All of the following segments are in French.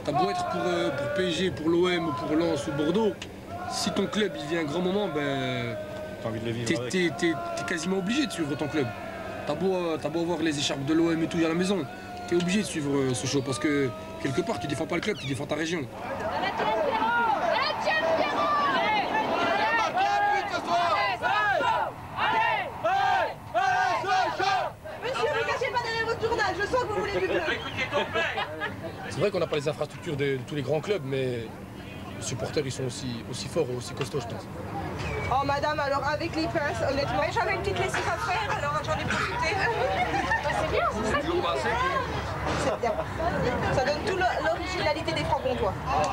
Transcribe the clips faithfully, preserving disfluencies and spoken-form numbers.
T'as beau être pour, euh, pour P S G, pour l'O M, pour Lens ou Bordeaux, si ton club il vit un grand moment, ben, t'es t'es quasiment obligé de suivre ton club. T'as beau, euh, t'as beau avoir les écharpes de l'O M et tout à la maison, t'es obligé de suivre euh, Sochaux parce que quelque part tu défends pas le club, tu défends ta région. C'est vrai qu'on n'a pas les infrastructures de, de tous les grands clubs, mais les supporters ils sont aussi, aussi forts, aussi costauds, je pense. Oh madame, alors avec les pinces, honnêtement, j'avais une petite lessive à faire, alors j'en ai profité. C'est bien, c'est ça. C'est bien. Ça donne toute l'originalité des Francs-Comtois.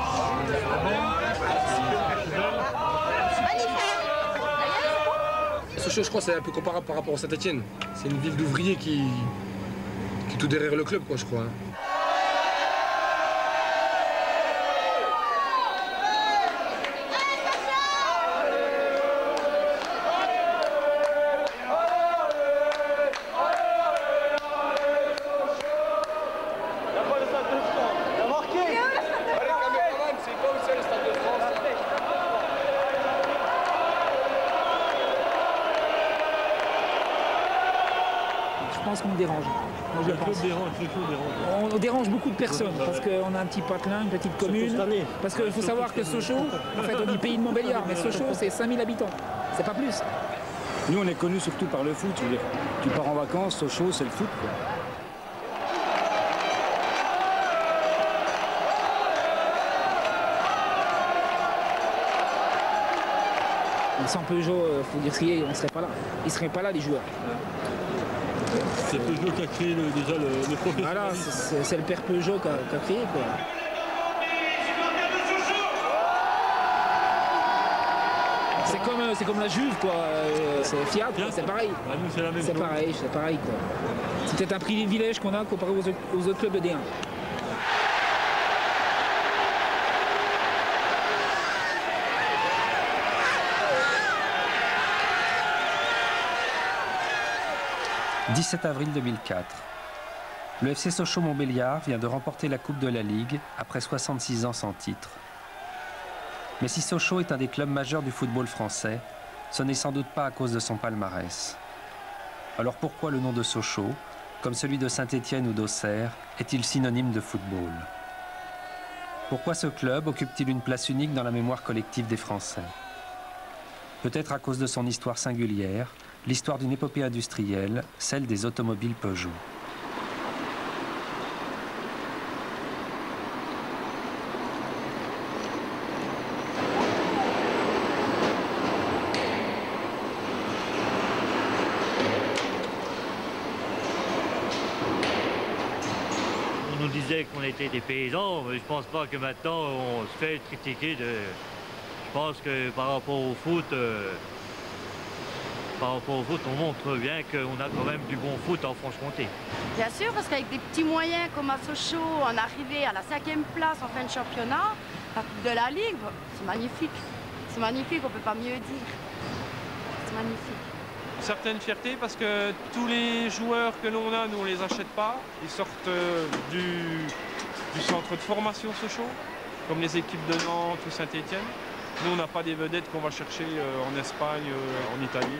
Sochaux, je crois, c'est un peu comparable par rapport à Saint-Etienne. C'est une ville d'ouvriers qui, qui est tout derrière le club, quoi, je crois. Hein. Je pense qu'on me dérange. Moi, je pense. Dérange, dérange. On dérange beaucoup de personnes parce qu'on a un petit patelin, une petite commune. Parce qu'il faut savoir que Sochaux, en fait on dit pays de Montbéliard, mais Sochaux c'est cinq mille habitants, c'est pas plus. Nous on est connus surtout par le foot, je veux dire. Tu pars en vacances, Sochaux c'est le foot, quoi. Sans Peugeot, il faut dire ce qu'il y est, on ne serait pas là. Ils ne seraient pas là les joueurs. C'est Peugeot qui a créé le, déjà le, le professionnalisme. Voilà, c'est le père Peugeot qui a, qui a créé, quoi. C'est comme, c'est comme la Juve, quoi. C'est Fiat, c'est pareil. Ah, nous, c'est la même chose. C'est pareil, c'est pareil, quoi. C'est peut-être un privilège qu'on a comparé aux autres, aux autres clubs de D un. dix-sept avril deux mille quatre. Le F C Sochaux-Montbéliard vient de remporter la Coupe de la Ligue après soixante-six ans sans titre. Mais si Sochaux est un des clubs majeurs du football français, ce n'est sans doute pas à cause de son palmarès. Alors pourquoi le nom de Sochaux, comme celui de Saint-Etienne ou d'Auxerre, est-il synonyme de football? Pourquoi ce club occupe-t-il une place unique dans la mémoire collective des Français? Peut-être à cause de son histoire singulière, l'histoire d'une épopée industrielle, celle des automobiles Peugeot. On nous disait qu'on était des paysans, mais je pense pas que maintenant on se fait critiquer de... Je pense que par rapport au foot, euh... par rapport au foot, on montre bien qu'on a quand même du bon foot en Franche-Comté. Bien sûr, parce qu'avec des petits moyens comme à Sochaux, on est arrivé à la cinquième place en fin de championnat, la Coupe de la Ligue, c'est magnifique. C'est magnifique, on ne peut pas mieux dire. C'est magnifique. Certaines fiertés parce que tous les joueurs que l'on a, nous on les achète pas. Ils sortent du, du centre de formation Sochaux, comme les équipes de Nantes ou Saint-Etienne. Nous on n'a pas des vedettes qu'on va chercher en Espagne, en Italie.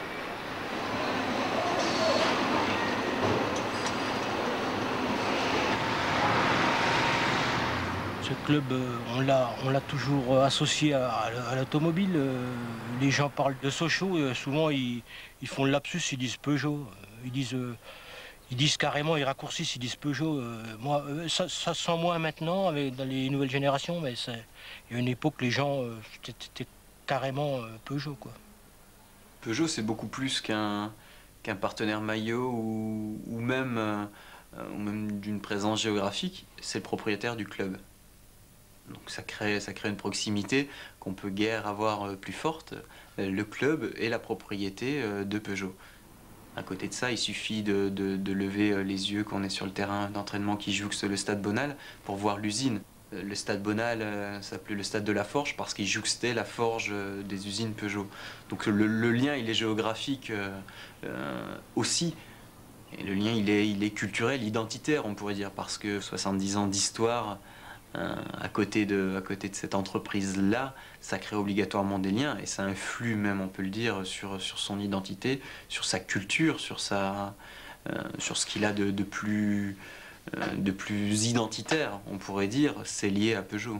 Ce club, on l'a toujours associé à, à l'automobile. Les gens parlent de Sochaux, souvent ils, ils font le lapsus, ils disent Peugeot. Ils disent, ils disent carrément, ils raccourcissent, ils disent Peugeot. Moi, ça, ça se sent moins maintenant avec, dans les nouvelles générations, mais il y a une époque, les gens, c'était carrément Peugeot, quoi. Peugeot, c'est beaucoup plus qu'un qu'un partenaire maillot ou, ou même, euh, ou même d'une présence géographique. C'est le propriétaire du club. Donc ça crée, ça crée une proximité qu'on peut guère avoir plus forte, le club et la propriété de Peugeot. À côté de ça, il suffit de, de, de lever les yeux quand on est sur le terrain d'entraînement qui jouxte le stade Bonal pour voir l'usine. Le stade Bonal euh, s'appelait le stade de la Forge parce qu'il jouxtait la forge euh, des usines Peugeot. Donc le, le lien, il est géographique euh, euh, aussi. Et le lien, il est, il est culturel, identitaire, on pourrait dire, parce que soixante-dix ans d'histoire euh, à, côté de, à côté de cette entreprise-là, ça crée obligatoirement des liens et ça influe même, on peut le dire, sur, sur son identité, sur sa culture, sur, sa, euh, sur ce qu'il a de, de, plus, euh, de plus identitaire, on pourrait dire. C'est lié à Peugeot.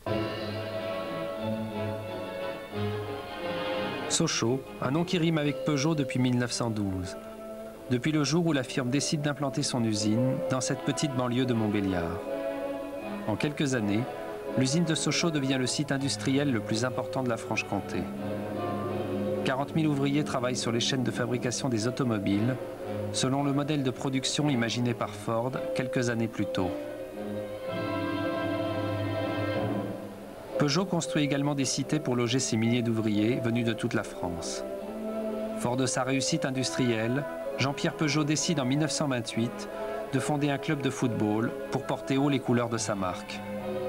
Sochaux, un nom qui rime avec Peugeot depuis mille neuf cent douze. Depuis le jour où la firme décide d'implanter son usine dans cette petite banlieue de Montbéliard. En quelques années, l'usine de Sochaux devient le site industriel le plus important de la Franche-Comté. quarante mille ouvriers travaillent sur les chaînes de fabrication des automobiles, selon le modèle de production imaginé par Ford quelques années plus tôt. Peugeot construit également des cités pour loger ses milliers d'ouvriers venus de toute la France. Fort de sa réussite industrielle, Jean-Pierre Peugeot décide en mille neuf cent vingt-huit de fonder un club de football pour porter haut les couleurs de sa marque.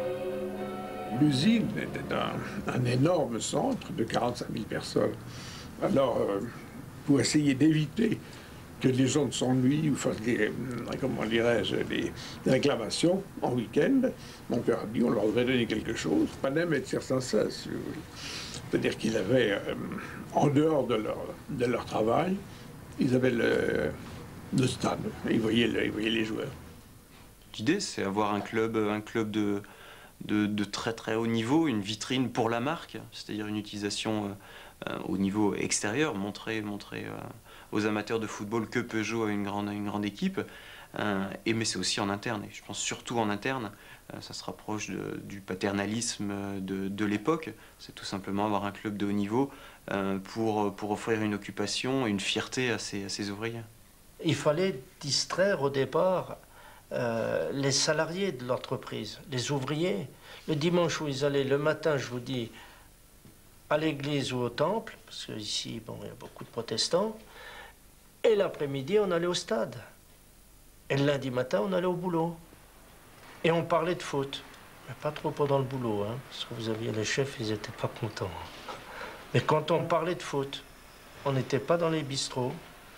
L'usine était un, un énorme centre de quarante-cinq mille personnes. Alors, euh, pour essayer d'éviter que les gens ne s'ennuient ou fassent des, comment dirais-je, des réclamations en week-end, mon père a dit on leur devait donner quelque chose, pas même être circonstance, si vous voulez. C'est-à-dire qu'ils avaient, euh, en dehors de leur, de leur travail, ils avaient le, le stade, ils voyaient, le, ils voyaient les joueurs. L'idée, c'est avoir un club, un club de, de, de très très haut niveau, une vitrine pour la marque, c'est-à-dire une utilisation euh, au niveau extérieur, montrer, montrer euh, aux amateurs de football que Peugeot a une grande, une grande équipe, euh, et, mais c'est aussi en interne, et je pense surtout en interne, euh, ça se rapproche de, du paternalisme de, de l'époque, c'est tout simplement avoir un club de haut niveau euh, pour, pour offrir une occupation et une fierté à ses, à ses ouvriers. Il fallait distraire au départ euh, les salariés de l'entreprise, les ouvriers. Le dimanche où ils allaient, le matin, je vous dis, à l'église ou au temple, parce qu'ici, bon, il y a beaucoup de protestants, et l'après-midi, on allait au stade. Et le lundi matin, on allait au boulot. Et on parlait de foot. Mais pas trop pendant le boulot, hein, parce que vous aviez les chefs, ils n'étaient pas contents. Mais quand on parlait de foot, on n'était pas dans les bistrots,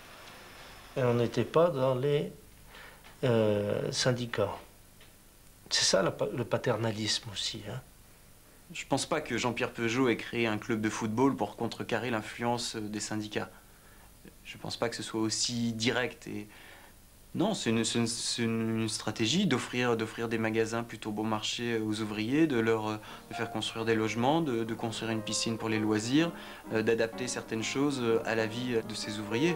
et on n'était pas dans les euh, syndicats. C'est ça la, le paternalisme aussi. Hein. Je ne pense pas que Jean-Pierre Peugeot ait créé un club de football pour contrecarrer l'influence des syndicats. Je ne pense pas que ce soit aussi direct. Et... Non, c'est une, une, une stratégie d'offrir d'offrir des magasins plutôt bon marché aux ouvriers, de leur de faire construire des logements, de, de construire une piscine pour les loisirs, euh, d'adapter certaines choses à la vie de ces ouvriers.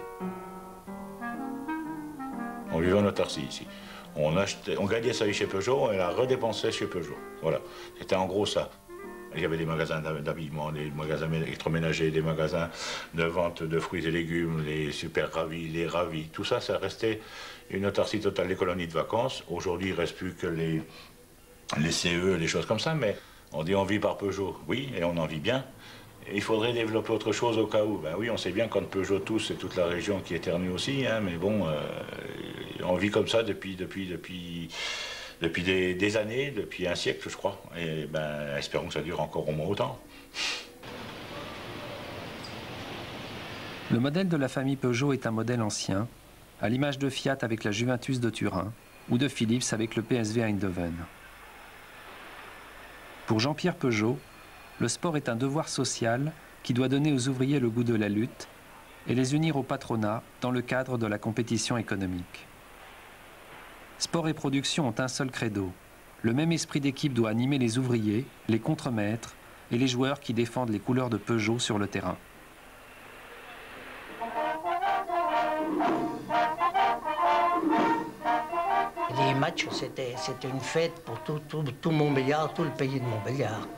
On vivait en autarcie ici. On, achetait, on gagnait sa vie chez Peugeot, on la redépensait chez Peugeot. Voilà, c'était en gros ça. Il y avait des magasins d'habillement, des magasins électroménagers, des magasins de vente de fruits et légumes, les super ravis, les ravis. Tout ça, ça restait une autarcie totale. Les colonies de vacances, aujourd'hui, il ne reste plus que les, les C E, les choses comme ça, mais on dit on vit par Peugeot. Oui, et on en vit bien. Et il faudrait développer autre chose au cas où. Ben oui, on sait bien quand Peugeot tousse, c'est toute la région qui éternue aussi, hein, mais bon, euh, on vit comme ça depuis... depuis, depuis Depuis des, des années, depuis un siècle, je crois. Et ben, espérons que ça dure encore au moins autant. Le modèle de la famille Peugeot est un modèle ancien, à l'image de Fiat avec la Juventus de Turin ou de Philips avec le P S V Eindhoven. Pour Jean-Pierre Peugeot, le sport est un devoir social qui doit donner aux ouvriers le goût de la lutte et les unir au patronat dans le cadre de la compétition économique. Sport et production ont un seul credo. Le même esprit d'équipe doit animer les ouvriers, les contremaîtres et les joueurs qui défendent les couleurs de Peugeot sur le terrain. Les matchs, c'était une fête pour tout, tout, tout Montbéliard, tout le pays de Montbéliard.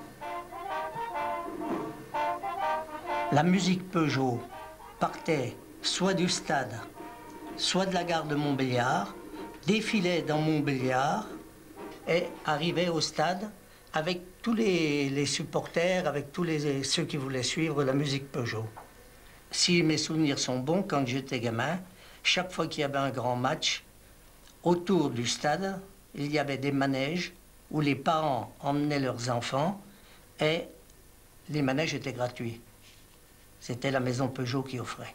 La musique Peugeot partait soit du stade, soit de la gare de Montbéliard, défilait dans Montbéliard et arrivait au stade avec tous les, les supporters, avec tous les, ceux qui voulaient suivre la musique Peugeot. Si mes souvenirs sont bons, quand j'étais gamin, chaque fois qu'il y avait un grand match, autour du stade, il y avait des manèges où les parents emmenaient leurs enfants et les manèges étaient gratuits. C'était la maison Peugeot qui offrait.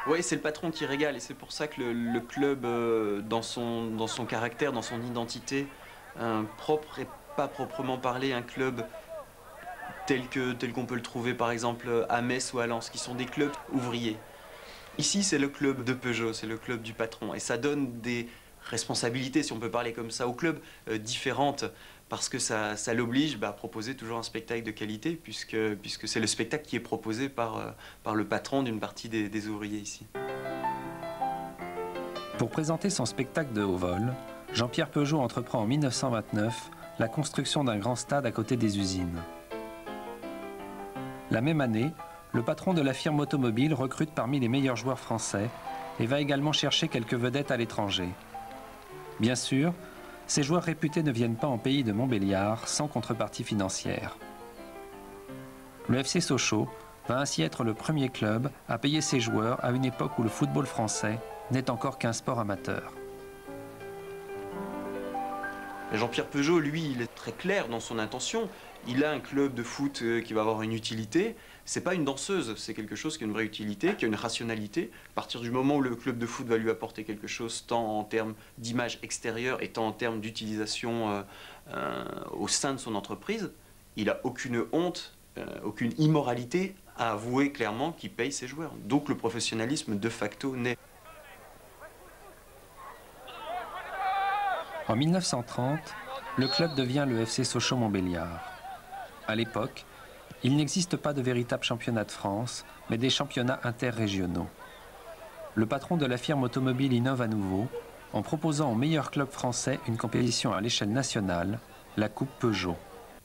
Oui, c'est le patron qui régale et c'est pour ça que le, le club, euh, dans, son, dans son caractère, dans son identité, euh, propre et pas proprement parlé, un club tel que tel qu'on peut le trouver par exemple à Metz ou à Lens, qui sont des clubs ouvriers. Ici, c'est le club de Peugeot, c'est le club du patron et ça donne des responsabilités, si on peut parler comme ça, au club euh, différentes. Parce que ça, ça l'oblige bah, à proposer toujours un spectacle de qualité, puisque, puisque c'est le spectacle qui est proposé par, euh, par le patron d'une partie des, des ouvriers ici. Pour présenter son spectacle de haut vol, Jean-Pierre Peugeot entreprend en mille neuf cent vingt-neuf la construction d'un grand stade à côté des usines. La même année, le patron de la firme automobile recrute parmi les meilleurs joueurs français et va également chercher quelques vedettes à l'étranger. Bien sûr, ces joueurs réputés ne viennent pas en pays de Montbéliard sans contrepartie financière. Le F C Sochaux va ainsi être le premier club à payer ses joueurs à une époque où le football français n'est encore qu'un sport amateur. Jean-Pierre Peugeot, lui, il est très clair dans son intention. Il a un club de foot qui va avoir une utilité. C'est pas une danseuse, c'est quelque chose qui a une vraie utilité, qui a une rationalité. À partir du moment où le club de foot va lui apporter quelque chose, tant en termes d'image extérieure et tant en termes d'utilisation euh, euh, au sein de son entreprise, il n'a aucune honte, euh, aucune immoralité à avouer clairement qu'il paye ses joueurs. Donc le professionnalisme de facto naît. En mille neuf cent trente, le club devient le F C Sochaux-Montbéliard. À l'époque, il n'existe pas de véritable championnat de France, mais des championnats interrégionaux. Le patron de la firme automobile innove à nouveau, en proposant au meilleur club français une compétition à l'échelle nationale, la Coupe Peugeot.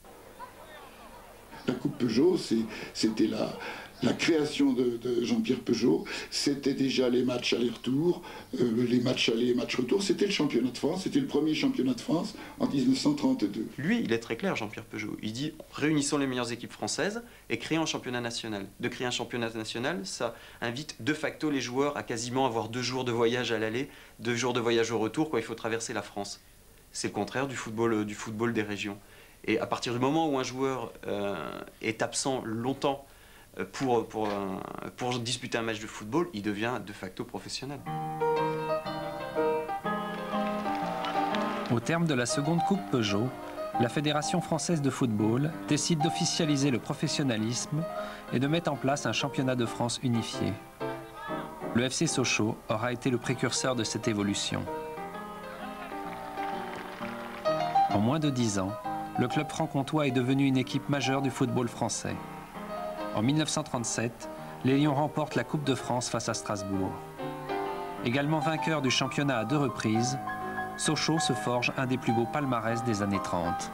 La Coupe Peugeot, c'était la, la création de, de Jean-Pierre Peugeot. C'était déjà les matchs aller-retour, euh, les matchs aller et matchs retour. C'était le championnat de France, c'était le premier championnat de France en mille neuf cent trente-deux. Lui, il est très clair, Jean-Pierre Peugeot. Il dit, réunissons les meilleures équipes françaises et créons un championnat national. De créer un championnat national, ça invite de facto les joueurs à quasiment avoir deux jours de voyage à l'aller, deux jours de voyage au retour quand il faut traverser la France. C'est le contraire du football, du football des régions. Et à partir du moment où un joueur euh, est absent longtemps pour, pour, euh, pour disputer un match de football, il devient de facto professionnel. Au terme de la seconde Coupe Peugeot, la Fédération française de football décide d'officialiser le professionnalisme et de mettre en place un championnat de France unifié. Le F C Sochaux aura été le précurseur de cette évolution. En moins de dix ans, le club franc-comtois est devenu une équipe majeure du football français. En mille neuf cent trente-sept, les Lions remportent la Coupe de France face à Strasbourg. Également vainqueur du championnat à deux reprises, Sochaux se forge un des plus beaux palmarès des années trente.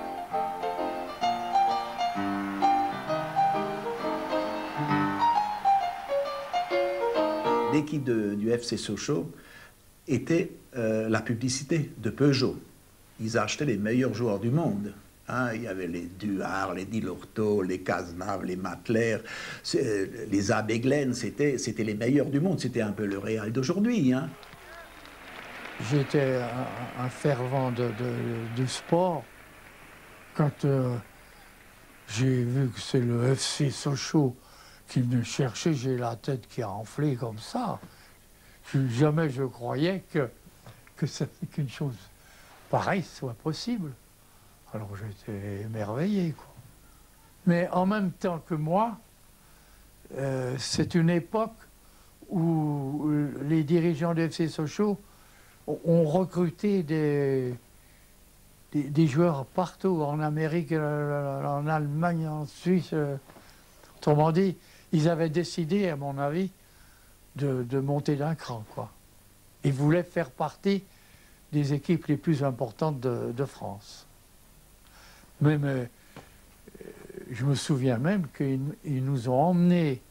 L'équipe du F C Sochaux était euh, la publicité de Peugeot. Ils achetaient les meilleurs joueurs du monde. Hein, il y avait les Duhard, les Dilorto, les Cazenave, les Matler, les Abeglen, c'était les meilleurs du monde. C'était un peu le Real d'aujourd'hui. Hein. J'étais un, un fervent de, de, du sport. Quand euh, j'ai vu que c'est le F C Sochaux qui venait chercher, j'ai la tête qui a enflé comme ça. Je, jamais je croyais que, que qu'une chose pareille soit possible. Alors j'étais émerveillé, quoi. Mais en même temps que moi, euh, c'est une époque où les dirigeants du F C Sochaux ont recruté des, des, des joueurs partout, en Amérique, en Allemagne, en Suisse. Autrement dit, ils avaient décidé, à mon avis, de, de monter d'un cran, quoi. Ils voulaient faire partie des équipes les plus importantes de, de France. Même, euh, je me souviens même qu'ils nous ont emmenés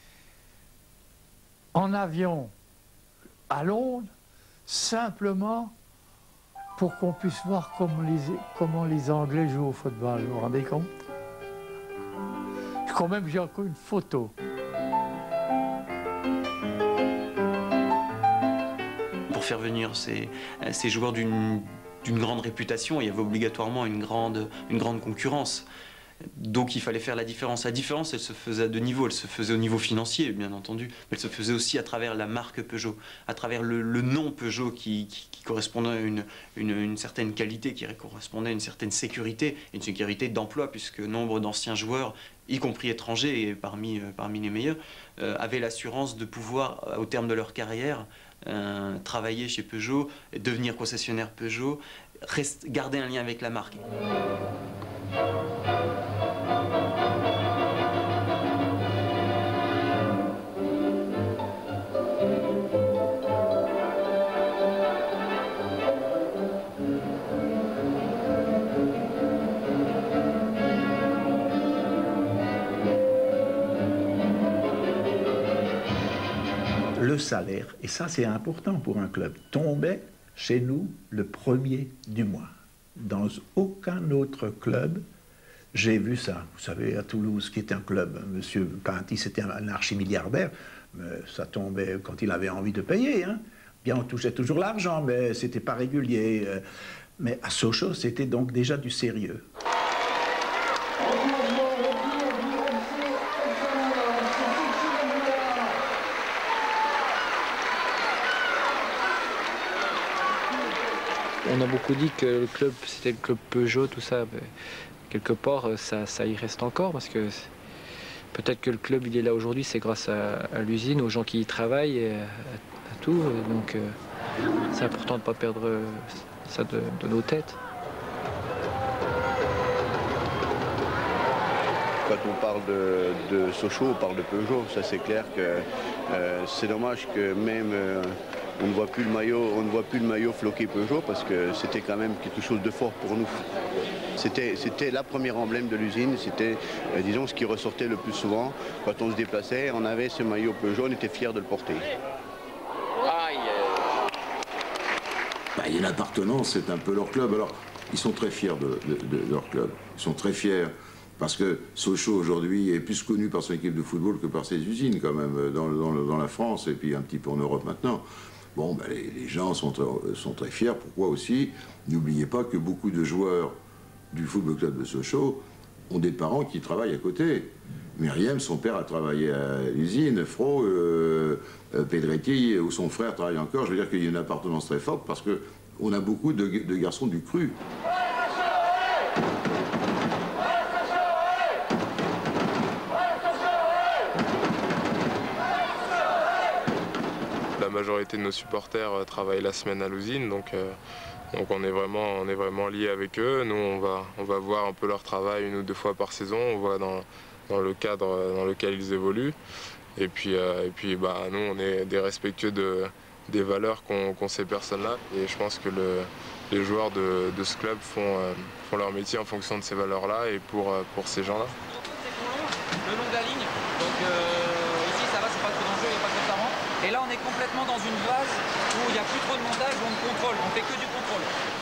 en avion à Londres, simplement pour qu'on puisse voir comment les, comment les Anglais jouent au football. Vous vous rendez compte? Je crois même que j'ai encore une photo. Pour faire venir ces, ces joueurs d'une d'une grande réputation, il y avait obligatoirement une grande, une grande concurrence. Donc il fallait faire la différence. La différence, elle se faisait à deux niveaux. Elle se faisait au niveau financier, bien entendu, mais elle se faisait aussi à travers la marque Peugeot, à travers le, le nom Peugeot qui, qui, qui correspondait à une, une, une certaine qualité, qui correspondait à une certaine sécurité, une sécurité d'emploi, puisque nombre d'anciens joueurs, y compris étrangers et parmi, euh, parmi les meilleurs, euh, avaient l'assurance de pouvoir, au terme de leur carrière, euh, travailler chez Peugeot, devenir concessionnaire Peugeot, reste, garder un lien avec la marque. Le salaire, et ça c'est important pour un club, tombait chez nous le premier du mois. Dans aucun autre club, j'ai vu ça. Vous savez, à Toulouse, qui est un club, M. Pinty, c'était un archimilliardaire, mais ça tombait quand il avait envie de payer. Hein. Bien, on touchait toujours l'argent, mais c'était pas régulier. Mais à Sochaux, c'était donc déjà du sérieux. On a beaucoup dit que le club, c'était le club Peugeot, tout ça. Mais quelque part, ça, ça y reste encore, parce que peut-être que le club, il est là aujourd'hui, c'est grâce à, à l'usine, aux gens qui y travaillent, et à, à tout. Donc, euh, c'est important de ne pas perdre ça de, de nos têtes. Quand on parle de, de Sochaux, on parle de Peugeot. Ça, c'est clair que euh, c'est dommage que même euh, on ne voit plus le maillot, on ne voit plus le maillot floqué Peugeot, parce que c'était quand même quelque chose de fort pour nous. C'était, c'était la première emblème de l'usine. C'était, euh, disons, ce qui ressortait le plus souvent quand on se déplaçait. On avait ce maillot Peugeot, on était fiers de le porter. Bah, il y a une appartenance, c'est un peu leur club. Alors, ils sont très fiers de, de, de leur club. Ils sont très fiers. Parce que Sochaux, aujourd'hui, est plus connu par son équipe de football que par ses usines, quand même, dans, dans, dans la France, et puis un petit peu en Europe maintenant. Bon, ben, les, les gens sont très, sont très fiers. Pourquoi aussi? N'oubliez pas que beaucoup de joueurs du Football Club de Sochaux ont des parents qui travaillent à côté. Myriam, son père a travaillé à l'usine, Fro, euh, Pedretti, où son frère travaille encore. Je veux dire qu'il y a une appartenance très forte, parce qu'on a beaucoup de, de garçons du cru. La majorité de nos supporters euh, travaillent la semaine à l'usine, donc, euh, donc on est vraiment, on est vraiment liés avec eux. Nous, on va, on va voir un peu leur travail une ou deux fois par saison, on voit dans, dans le cadre dans lequel ils évoluent. Et puis, euh, et puis bah, nous, on est des respectueux de, des valeurs qu'ont qu'ont ces personnes-là. Et je pense que le, les joueurs de, de ce club font, euh, font leur métier en fonction de ces valeurs-là et pour, euh, pour ces gens-là. Le long de la ligne, donc euh, ici ça va, c'est pas trop dangereux, il n'y a pas trop de tarant. Et là on est complètement dans une phase où il n'y a plus trop de montage, où on contrôle, on fait que du contrôle.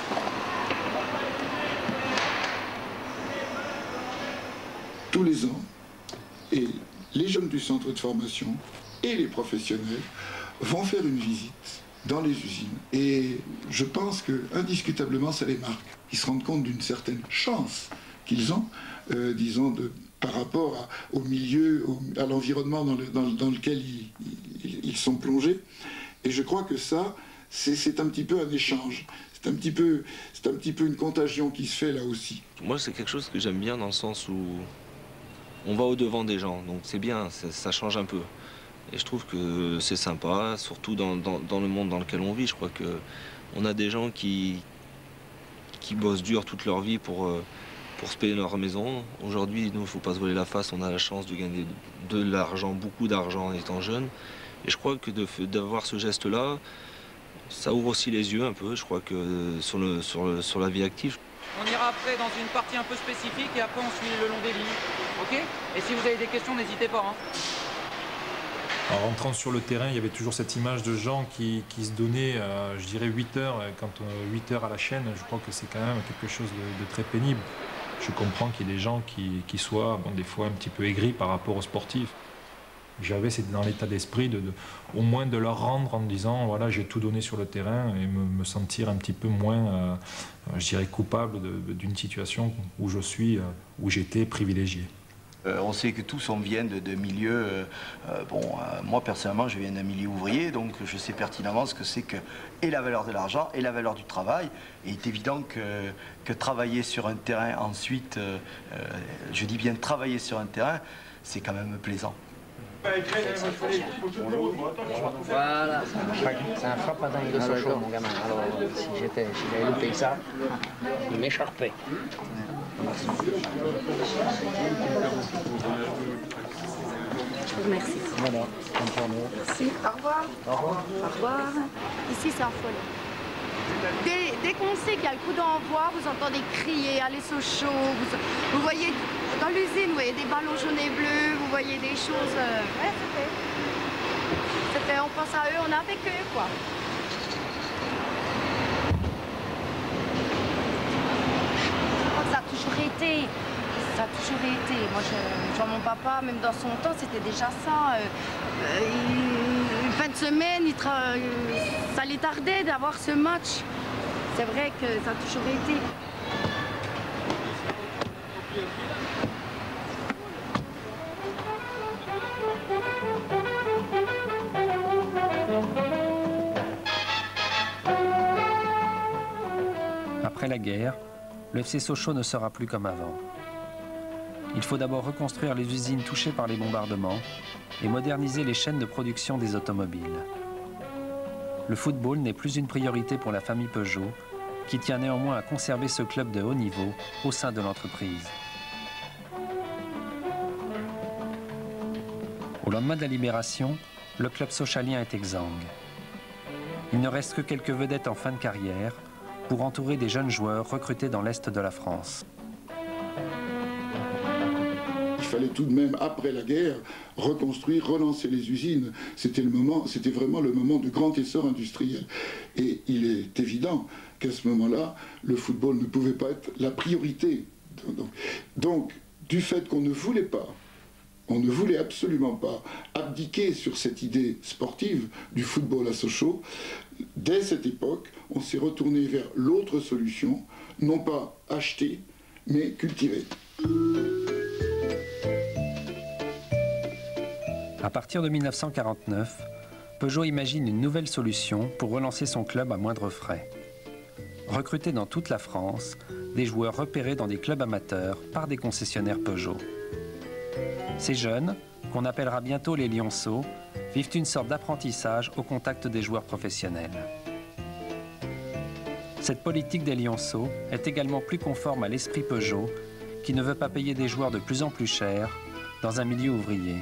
Tous les ans, et les jeunes du centre de formation et les professionnels vont faire une visite dans les usines. Et je pense que indiscutablement ça les marque. Ils se rendent compte d'une certaine chance qu'ils ont, euh, disons, de, par rapport à, au milieu, au, à l'environnement dans, le, dans, dans lequel ils, ils, ils sont plongés. Et je crois que ça, c'est un petit peu un échange. C'est un petit peu, c'est un petit peu une contagion qui se fait là aussi. Moi, c'est quelque chose que j'aime bien dans le sens où on va au-devant des gens, donc c'est bien, ça, ça change un peu. Et je trouve que c'est sympa, surtout dans, dans, dans le monde dans lequel on vit. Je crois qu'on a des gens qui, qui bossent dur toute leur vie pour, pour se payer leur maison. Aujourd'hui, nous, il ne faut pas se voiler la face, on a la chance de gagner de l'argent, beaucoup d'argent en étant jeune. Et je crois que d'avoir ce geste-là, ça ouvre aussi les yeux un peu, je crois que sur, le, sur, le, sur la vie active. On ira après dans une partie un peu spécifique et après on suit le long des lignes. Ok? Et si vous avez des questions, n'hésitez pas. Hein. En rentrant sur le terrain, il y avait toujours cette image de gens qui, qui se donnaient, euh, je dirais, huit heures. Quand on, huit heures à la chaîne, je crois que c'est quand même quelque chose de, de très pénible. Je comprends qu'il y ait des gens qui, qui soient, bon, des fois, un petit peu aigris par rapport aux sportifs. j'avais, c'était dans l'état d'esprit de, de, au moins de leur rendre en me disant, voilà, j'ai tout donné sur le terrain et me, me sentir un petit peu moins, euh, je dirais, coupable d'une situation où je suis, euh, où j'étais privilégié. Euh, on sait que tous on vient de, de milieux, euh, euh, bon, euh, moi personnellement je viens d'un milieu ouvrier, donc je sais pertinemment ce que c'est que et la valeur de l'argent et la valeur du travail. Et il est évident que, que travailler sur un terrain ensuite, euh, euh, je dis bien travailler sur un terrain, c'est quand même plaisant. Voilà, c'est un frappe à dingue de Sochaux, mon gamin. Alors, si j'étais, si j'avais loupé ça, il m'écharpait. Je vous remercie. Voilà, bonne journée. Merci. Au revoir. Au revoir. Au revoir. Ici, c'est un folie. Dès, dès qu'on sait qu'il y a le coup d'envoi, vous entendez crier, allez Sochaux, vous, vous voyez dans l'usine, vous voyez des ballons jaunes et bleus, vous voyez des choses. Euh, ouais, c'était. C'était, on pense à eux, on est avec eux, quoi. Ça a toujours été. Ça a toujours été. Moi, je, je vois mon papa, même dans son temps, c'était déjà ça. Euh, euh, il, une fin de semaine, il tra... ça les tardait d'avoir ce match. C'est vrai que ça a toujours été. Après la guerre, le F C Sochaux ne sera plus comme avant. Il faut d'abord reconstruire les usines touchées par les bombardements et moderniser les chaînes de production des automobiles. Le football n'est plus une priorité pour la famille Peugeot, qui tient néanmoins à conserver ce club de haut niveau au sein de l'entreprise. Au lendemain de la Libération, le club sochalien est exsangue. Il ne reste que quelques vedettes en fin de carrière pour entourer des jeunes joueurs recrutés dans l'Est de la France. Il fallait tout de même, après la guerre, reconstruire, relancer les usines. C'était le moment, c'était vraiment le moment de grand essor industriel. Et il est évident qu'à ce moment-là, le football ne pouvait pas être la priorité. Donc, donc du fait qu'on ne voulait pas, on ne voulait absolument pas abdiquer sur cette idée sportive du football à Sochaux, dès cette époque, on s'est retourné vers l'autre solution, non pas acheter, mais cultiver. À partir de mille neuf cent quarante-neuf, Peugeot imagine une nouvelle solution pour relancer son club à moindre frais. Recruter dans toute la France des joueurs repérés dans des clubs amateurs par des concessionnaires Peugeot. Ces jeunes, qu'on appellera bientôt les lionceaux, vivent une sorte d'apprentissage au contact des joueurs professionnels. Cette politique des lionceaux est également plus conforme à l'esprit Peugeot, qui ne veut pas payer des joueurs de plus en plus chers dans un milieu ouvrier.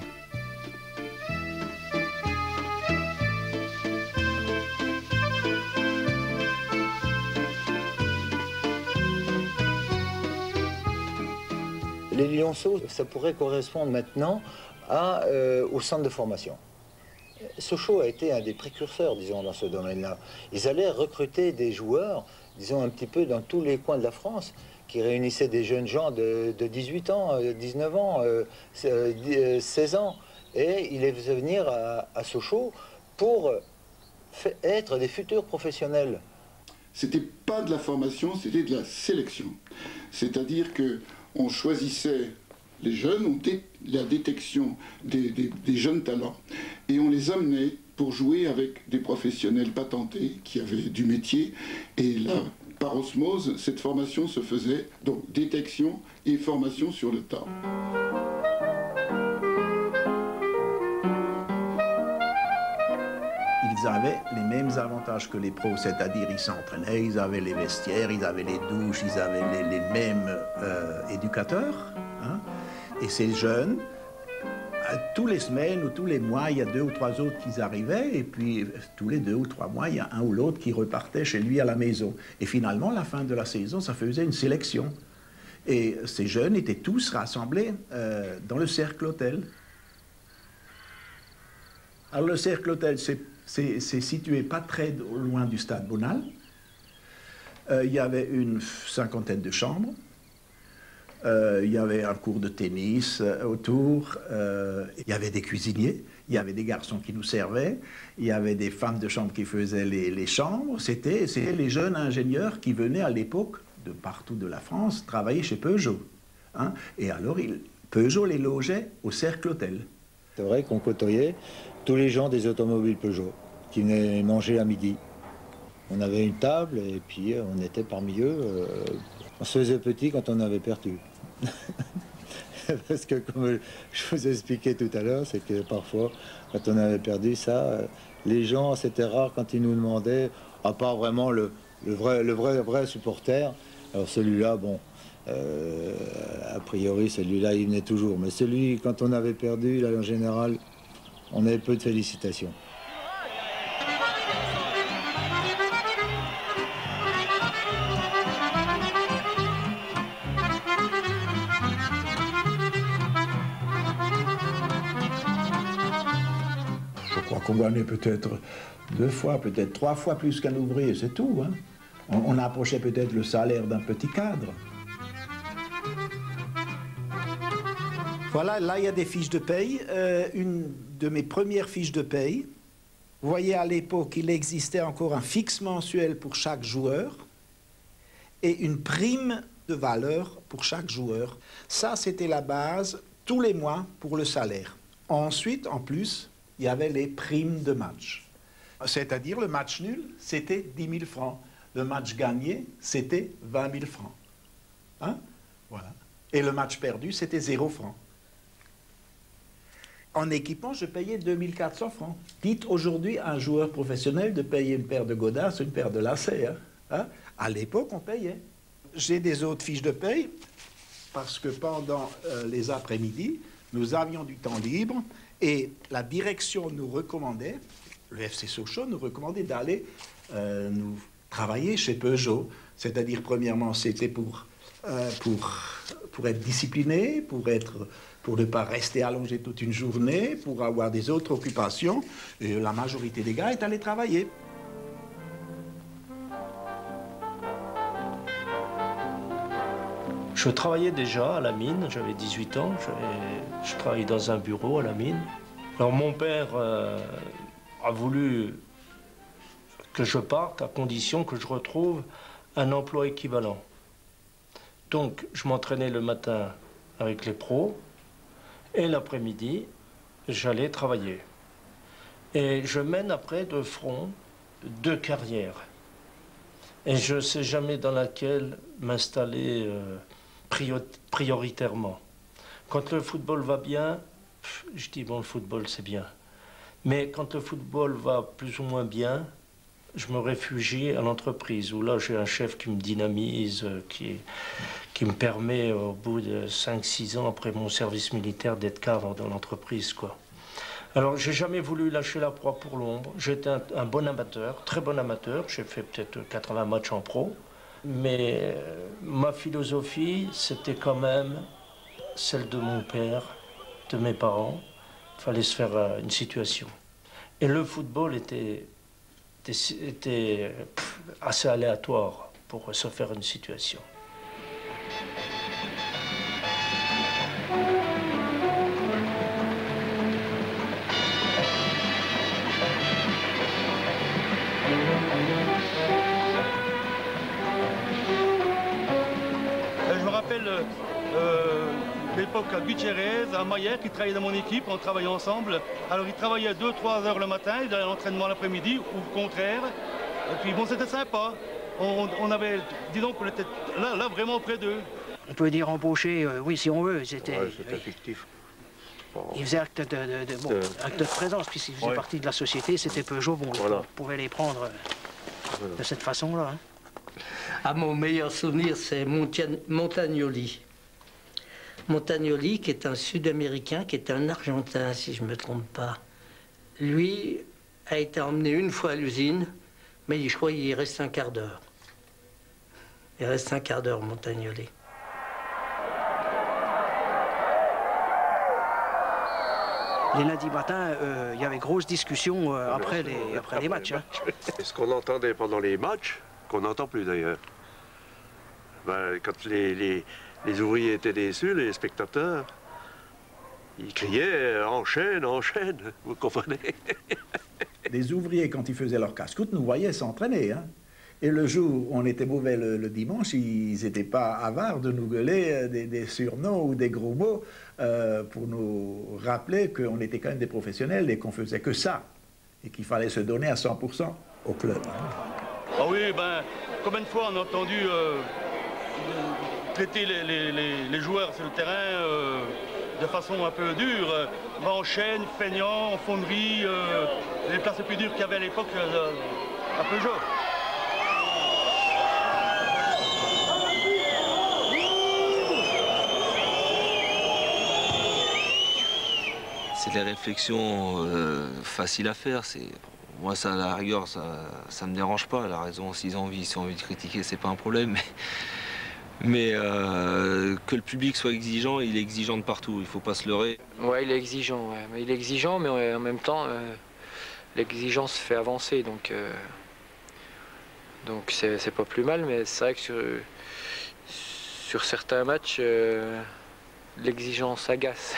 Les lionceaux, ça pourrait correspondre maintenant à, euh, au centre de formation. Sochaux a été un des précurseurs, disons, dans ce domaine-là. Ils allaient recruter des joueurs, disons, un petit peu dans tous les coins de la France, qui réunissaient des jeunes gens de, de dix-huit ans, dix-neuf ans, euh, seize ans, et ils les faisaient venir à, à Sochaux pour être des futurs professionnels. C'était pas de la formation, c'était de la sélection. C'est-à-dire que on choisissait les jeunes, on dé la détection des, des, des jeunes talents, et on les amenait pour jouer avec des professionnels patentés qui avaient du métier. Et là, par osmose, cette formation se faisait, donc détection et formation sur le tas. Ils avaient les mêmes avantages que les pros, c'est-à-dire ils s'entraînaient, ils avaient les vestiaires, ils avaient les douches, ils avaient les, les mêmes euh, éducateurs. Hein. Et ces jeunes, tous les semaines ou tous les mois, il y a deux ou trois autres qui arrivaient, et puis tous les deux ou trois mois, il y a un ou l'autre qui repartait chez lui à la maison. Et finalement, à la fin de la saison, ça faisait une sélection. Et ces jeunes étaient tous rassemblés euh, dans le cercle hôtel. Alors le cercle hôtel, c'est C'est situé pas très loin du stade Bonal. Euh, il y avait une cinquantaine de chambres. euh, il y avait un cours de tennis euh, autour, euh, il y avait des cuisiniers, il y avait des garçons qui nous servaient, il y avait des femmes de chambre qui faisaient les, les chambres. C'était les jeunes ingénieurs qui venaient à l'époque, de partout de la France, travailler chez Peugeot. Hein. Et alors, il, Peugeot les logeait au Cercle Hôtel. C'est vrai qu'on côtoyait tous les gens des automobiles Peugeot qui venaient manger à midi. On avait une table et puis on était parmi eux. Euh, on se faisait petit quand on avait perdu. Parce que comme je vous ai expliqué tout à l'heure, c'est que parfois, quand on avait perdu ça, les gens, c'était rare quand ils nous demandaient, à part vraiment le, le, vrai, le vrai, vrai supporter. Alors celui-là, bon, euh, a priori, celui-là, il venait toujours. Mais celui, quand on avait perdu, là, en général, on avait peu de félicitations. Qu'on gagnait peut-être deux fois, peut-être trois fois plus qu'un ouvrier, c'est tout. Hein. On, on approchait peut-être le salaire d'un petit cadre. Voilà, là il y a des fiches de paye. Euh, une de mes premières fiches de paye. Vous voyez, à l'époque, il existait encore un fixe mensuel pour chaque joueur et une prime de valeur pour chaque joueur. Ça, c'était la base tous les mois pour le salaire. Ensuite, en plus, il y avait les primes de match. C'est-à-dire le match nul, c'était dix mille francs. Le match gagné, c'était vingt mille francs. Hein? Voilà. Et le match perdu, c'était zéro franc. En équipement, je payais deux mille quatre cents francs. Dites aujourd'hui à un joueur professionnel de payer une paire de godasses, une paire de lacets. Hein? Hein? À l'époque, on payait. J'ai des autres fiches de paye parce que pendant euh, les après-midi, nous avions du temps libre. Et la direction nous recommandait, le F C Sochaux nous recommandait d'aller euh, nous travailler chez Peugeot. C'est-à-dire, premièrement, c'était pour, euh, pour, pour être discipliné, pour, être, pour ne pas rester allongé toute une journée, pour avoir des autres occupations. Et la majorité des gars est allé travailler. Je travaillais déjà à la mine, j'avais dix-huit ans, je travaillais dans un bureau à la mine. Alors mon père euh, a voulu que je parte à condition que je retrouve un emploi équivalent. Donc je m'entraînais le matin avec les pros et l'après-midi, j'allais travailler. Et je mène après de front deux carrières. Et je ne sais jamais dans laquelle m'installer euh, prioritairement. Quand le football va bien, je dis bon, le football c'est bien. Mais quand le football va plus ou moins bien, je me réfugie à l'entreprise où là j'ai un chef qui me dynamise, qui, qui me permet au bout de cinq six ans après mon service militaire d'être cadre dans l'entreprise, quoi. Alors j'ai jamais voulu lâcher la proie pour l'ombre. J'étais un, un bon amateur, très bon amateur. J'ai fait peut-être quatre-vingts matchs en pro. Mais euh, ma philosophie, c'était quand même celle de mon père, de mes parents. Il fallait se faire euh, une situation. Et le football était, était, était pff, assez aléatoire pour se faire une situation. Euh, l'époque à Gutiérrez, à Maillère, qui travaillait dans mon équipe, on travaillait ensemble. Alors ils travaillaient deux trois heures le matin, ils allaient à l'entraînement l'après-midi, ou le contraire. Et puis bon, c'était sympa. On, on avait, disons qu'on était là, là vraiment près d'eux. On peut dire embaucher, euh, oui, si on veut. C'était ouais, c'était fictif. Bon. Ils faisaient acte de, de, de, bon, de... acte de présence, puisqu'ils faisaient ouais. partie de la société. C'était Peugeot, bon, voilà. On pouvait les prendre euh, voilà. de cette façon-là. Hein. Ah, mon meilleur souvenir, c'est Montagnoli. Montagnoli, qui est un Sud-Américain, qui est un Argentin, si je ne me trompe pas. Lui a été emmené une fois à l'usine, mais je crois qu'il y reste un quart d'heure. Il reste un quart d'heure, Montagnoli. Les lundis matins, il euh, y avait grosse discussion euh, après, les, après, après les matchs. Hein. Ce qu'on entendait pendant les matchs, qu'on n'entend plus d'ailleurs, ben, quand les, les, Les ouvriers étaient déçus, les spectateurs. Ils criaient « enchaîne, enchaîne », vous comprenez? Les ouvriers, quand ils faisaient leur casse-croûte, nous voyaient s'entraîner. Hein. Et le jour où on était mauvais le, le dimanche, ils n'étaient pas avares de nous gueuler des, des surnoms ou des gros mots euh, pour nous rappeler qu'on était quand même des professionnels et qu'on faisait que ça. Et qu'il fallait se donner à cent pour cent au club. Hein. Ah oui, ben, combien de fois on a entendu euh, traiter les, les, les, les joueurs sur le terrain euh, de façon un peu dure, euh, en chaîne, feignant, en fonderie, euh, les places les plus dures qu'il y avait à l'époque euh, à Peugeot. C'est des réflexions euh, faciles à faire. Moi, ça, à la rigueur, ça ne me dérange pas. La raison, s'ils ont envie, s'ils ont envie de critiquer, c'est pas un problème. Mais, mais euh, que le public soit exigeant, il est exigeant de partout. Il faut pas se leurrer. Ouais, il est exigeant. Ouais. Mais il est exigeant, mais en même temps, euh, l'exigence fait avancer. Donc, euh, donc c'est pas plus mal. Mais c'est vrai que sur, sur certains matchs, euh, l'exigence agace.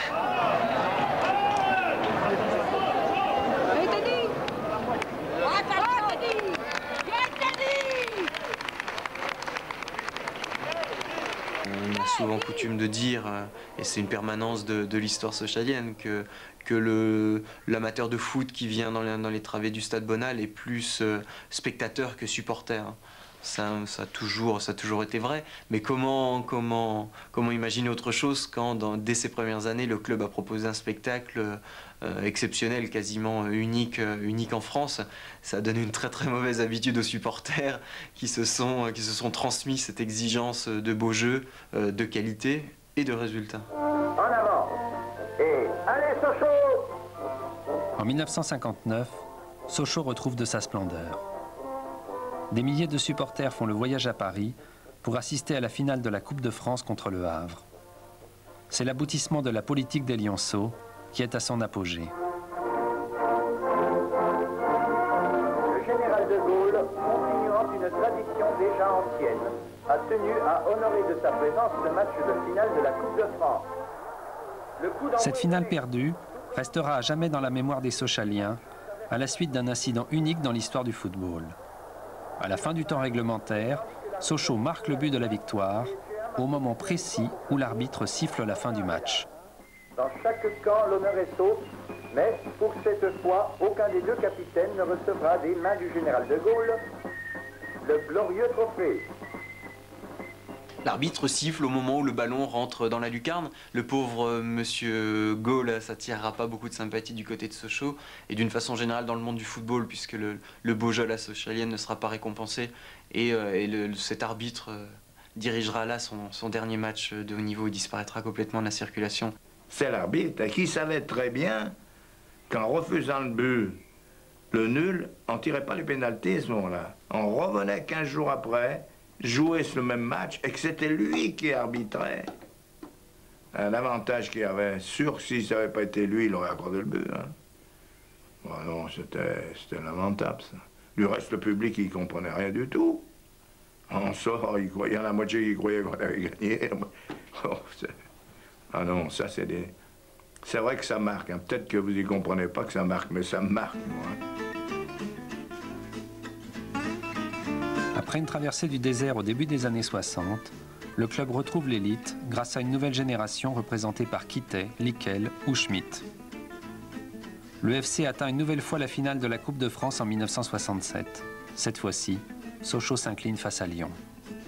On a souvent coutume de dire, et c'est une permanence de, de l'histoire sochalienne, que, que l'amateur de foot qui vient dans les, dans les travées du stade Bonal est plus euh, spectateur que supporter. Ça, ça, a toujours, ça a toujours été vrai. Mais comment, comment, comment imaginer autre chose quand, dans, dès ces premières années, le club a proposé un spectacle euh, exceptionnel, quasiment unique, euh, unique en France. Ça a donné une très très mauvaise habitude aux supporters qui se sont, qui se sont transmis cette exigence de beau jeu, euh, de qualité et de résultats. En avant et allez Sochaux! En mille neuf cent cinquante-neuf, Sochaux retrouve de sa splendeur. Des milliers de supporters font le voyage à Paris pour assister à la finale de la Coupe de France contre le Havre. C'est l'aboutissement de la politique des lionceaux qui est à son apogée. Le général de Gaulle, continuant une tradition déjà ancienne, a tenu à honorer de sa présence le match de finale de la Coupe de France. Le coup Cette finale perdue restera à jamais dans la mémoire des Sochaliens à la suite d'un incident unique dans l'histoire du football. À la fin du temps réglementaire, Sochaux marque le but de la victoire au moment précis où l'arbitre siffle la fin du match. Dans chaque camp, l'honneur est sauf, mais pour cette fois, aucun des deux capitaines ne recevra des mains du général de Gaulle le glorieux trophée. L'arbitre siffle au moment où le ballon rentre dans la lucarne. Le pauvre euh, monsieur Gaulle, ça tirera pas beaucoup de sympathie du côté de Sochaux et d'une façon générale dans le monde du football, puisque le, le beau jeu à la sochalienne ne sera pas récompensé et, euh, et le, cet arbitre euh, dirigera là son, son dernier match de haut niveau et disparaîtra complètement de la circulation. C'est l'arbitre qui savait très bien qu'en refusant le but, le nul, on ne tirait pas les pénaltys à ce moment-là. On revenait quinze jours après, jouer sur le même match et que c'était lui qui arbitrait. Un avantage qu'il avait, sûr que si ça n'avait pas été lui, il aurait accordé le but. Hein. Bon, non, c'était lamentable, ça. Du reste, le public, il ne comprenait rien du tout. On sort, il croyait, la moitié, il croyait qu'on avait gagné. Oh, ah non, ça, c'est des... C'est vrai que ça marque. Hein. Peut-être que vous n'y comprenez pas que ça marque, mais ça marque, moi. Après une traversée du désert au début des années soixante, le club retrouve l'élite grâce à une nouvelle génération représentée par Kittet, Lickel ou Schmitt. Le F C atteint une nouvelle fois la finale de la Coupe de France en mille neuf cent soixante-sept. Cette fois-ci, Sochaux s'incline face à Lyon.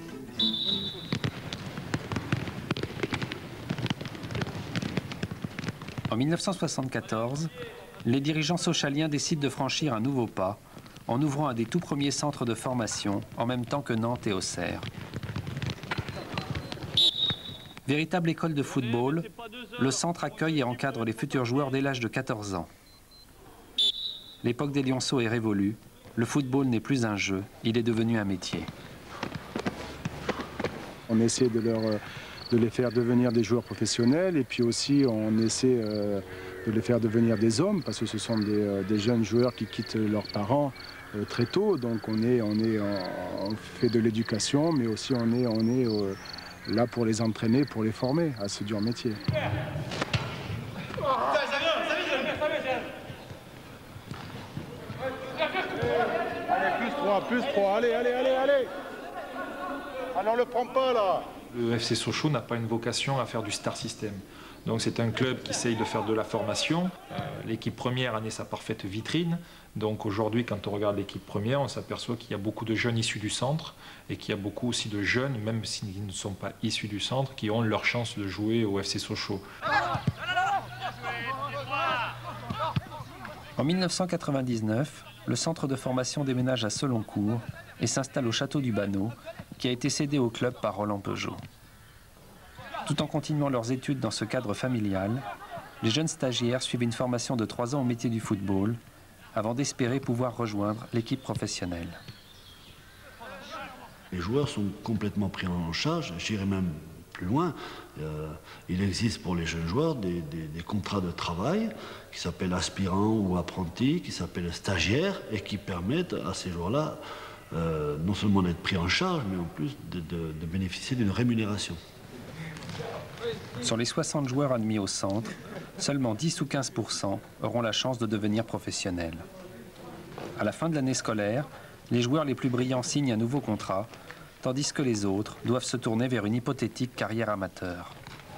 En mille neuf cent soixante-quatorze, les dirigeants sochaliens décident de franchir un nouveau pas en ouvrant un des tout premiers centres de formation en même temps que Nantes et Auxerre. Véritable école de football, le centre accueille et encadre les futurs joueurs dès l'âge de quatorze ans. L'époque des lionceaux est révolue, le football n'est plus un jeu, il est devenu un métier. On essaie de, leur, de les faire devenir des joueurs professionnels et puis aussi on essaie euh, de les faire devenir des hommes parce que ce sont des, euh, des jeunes joueurs qui quittent leurs parents euh, très tôt. Donc on, est, on, est, on fait de l'éducation mais aussi on est, on est euh, là pour les entraîner, pour les former à ce dur métier. Allez, plus trois, plus trois, allez, allez, allez, allez. Alors on le prend pas là. Le F C Sochaux n'a pas une vocation à faire du star system. Donc c'est un club qui essaye de faire de la formation. Euh, l'équipe première en est sa parfaite vitrine. Donc aujourd'hui, quand on regarde l'équipe première, on s'aperçoit qu'il y a beaucoup de jeunes issus du centre et qu'il y a beaucoup aussi de jeunes, même s'ils ne sont pas issus du centre, qui ont leur chance de jouer au F C Sochaux. En mille neuf cent quatre-vingt-dix-neuf, le centre de formation déménage à Seloncourt et s'installe au château du Banneau, qui a été cédé au club par Roland Peugeot. Tout en continuant leurs études dans ce cadre familial, les jeunes stagiaires suivent une formation de trois ans au métier du football, avant d'espérer pouvoir rejoindre l'équipe professionnelle. Les joueurs sont complètement pris en charge, j'irai même plus loin. Euh, il existe pour les jeunes joueurs des, des, des contrats de travail qui s'appellent aspirants ou apprentis, qui s'appellent stagiaires et qui permettent à ces joueurs-là euh, non seulement d'être pris en charge, mais en plus de, de, de bénéficier d'une rémunération. Sur les soixante joueurs admis au centre, seulement dix ou quinze pour cent auront la chance de devenir professionnels. À la fin de l'année scolaire, les joueurs les plus brillants signent un nouveau contrat, tandis que les autres doivent se tourner vers une hypothétique carrière amateur.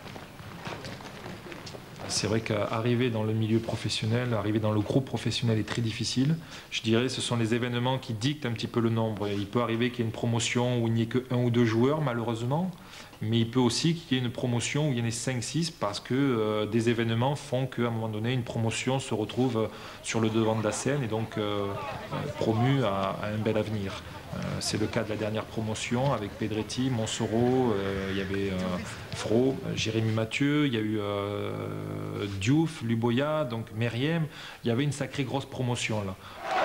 C'est vrai qu'arriver dans le milieu professionnel, arriver dans le groupe professionnel est très difficile. Je dirais que ce sont les événements qui dictent un petit peu le nombre. Il peut arriver qu'il y ait une promotion où il n'y ait que un ou deux joueurs, malheureusement. Mais il peut aussi qu'il y ait une promotion où il y en ait cinq six parce que euh, des événements font qu'à un moment donné, une promotion se retrouve euh, sur le devant de la scène et donc euh, euh, promue à, à un bel avenir. Euh, c'est le cas de la dernière promotion avec Pedretti, Monsoreau, euh, il y avait euh, Fro, Jérémy Mathieu, il y a eu euh, Diouf, Luboya, donc Meriem. Il y avait une sacrée grosse promotion là.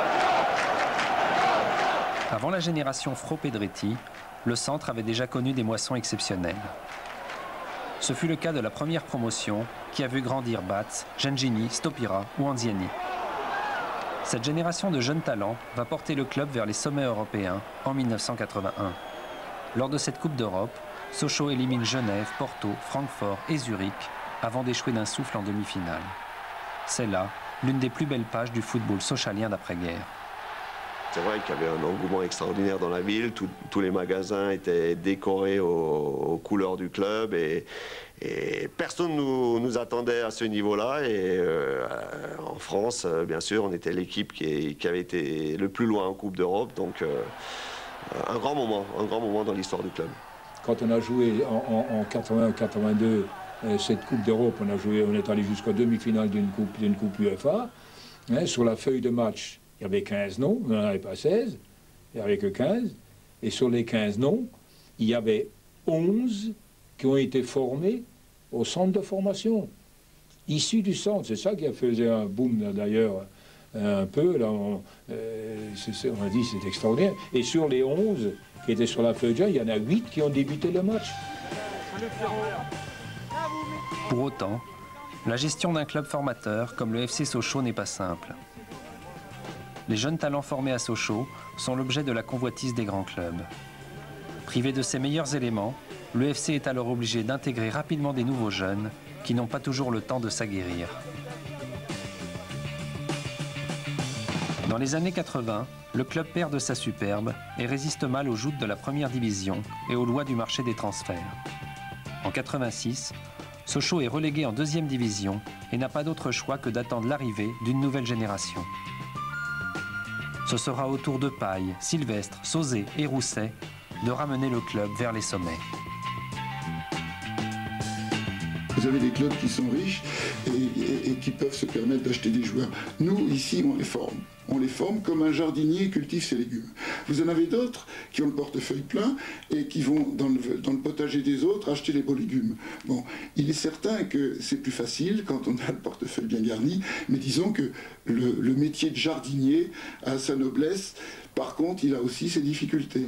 Avant la génération Fro-Pedretti, le centre avait déjà connu des moissons exceptionnelles. Ce fut le cas de la première promotion qui a vu grandir Batz, Gengini, Stopira ou Anziani. Cette génération de jeunes talents va porter le club vers les sommets européens en mille neuf cent quatre-vingt-un. Lors de cette Coupe d'Europe, Sochaux élimine Genève, Porto, Francfort et Zurich avant d'échouer d'un souffle en demi-finale. C'est là l'une des plus belles pages du football sochalien d'après-guerre. C'est vrai qu'il y avait un engouement extraordinaire dans la ville, tout, tous les magasins étaient décorés aux, aux couleurs du club et, et personne ne nous, nous attendait à ce niveau-là. Et euh, en France, bien sûr, on était l'équipe qui, qui avait été le plus loin en Coupe d'Europe, donc euh, un grand moment, un grand moment dans l'histoire du club. Quand on a joué en, en, en quatre-vingt quatre-vingt-deux euh, cette Coupe d'Europe, on a joué, on est allé jusqu'à demi-finale d'une coupe, d'une coupe UEFA, hein, sur la feuille de match. Il y avait quinze noms, on n'en avait pas seize, il n'y avait que quinze. Et sur les quinze noms, il y avait onze qui ont été formés au centre de formation, issus du centre. C'est ça qui a fait un boom d'ailleurs, un peu. Là, on, euh, c'est, on a dit c'est extraordinaire. Et sur les onze qui étaient sur la feuille de jeu, il y en a huit qui ont débuté le match. Pour autant, la gestion d'un club formateur comme le F C Sochaux n'est pas simple. Les jeunes talents formés à Sochaux sont l'objet de la convoitise des grands clubs. Privé de ses meilleurs éléments, le F C est alors obligé d'intégrer rapidement des nouveaux jeunes qui n'ont pas toujours le temps de s'aguerrir. Dans les années quatre-vingt, le club perd de sa superbe et résiste mal aux joutes de la première division et aux lois du marché des transferts. En quatre-vingt-six, Sochaux est relégué en deuxième division et n'a pas d'autre choix que d'attendre l'arrivée d'une nouvelle génération. Ce sera au tour de Paille, Sylvestre, Sauzet et Rousset de ramener le club vers les sommets. Vous avez des clubs qui sont riches et, et, et qui peuvent se permettre d'acheter des joueurs. Nous, ici, on les forme. On les forme comme un jardinier cultive ses légumes. Vous en avez d'autres qui ont le portefeuille plein et qui vont dans le, dans le potager des autres acheter les beaux légumes. Bon, il est certain que c'est plus facile quand on a le portefeuille bien garni, mais disons que le, le métier de jardinier a sa noblesse. Par contre, il a aussi ses difficultés.